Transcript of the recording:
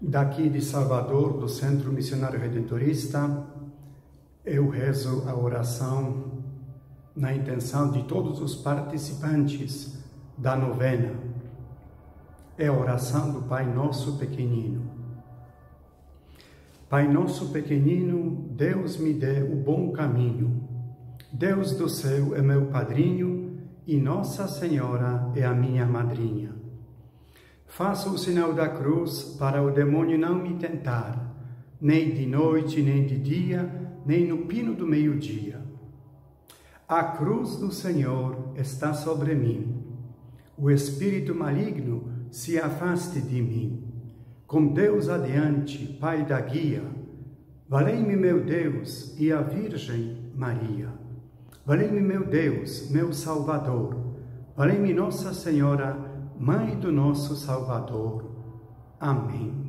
Daqui de Salvador, do Centro Missionário Redentorista, eu rezo a oração na intenção de todos os participantes da novena. É a oração do Pai Nosso pequenino. Pai Nosso pequenino, Deus me dê o bom caminho. Deus do céu é meu padrinho e Nossa Senhora é a minha madrinha. Faço o sinal da cruz para o demônio não me tentar, nem de noite, nem de dia, nem no pino do meio-dia. A cruz do Senhor está sobre mim. O espírito maligno se afaste de mim. Com Deus adiante, Pai da guia, valei-me meu Deus e a Virgem Maria. Valei-me meu Deus, meu Salvador. Valei-me Nossa Senhora, Mãe do nosso Salvador. Amém.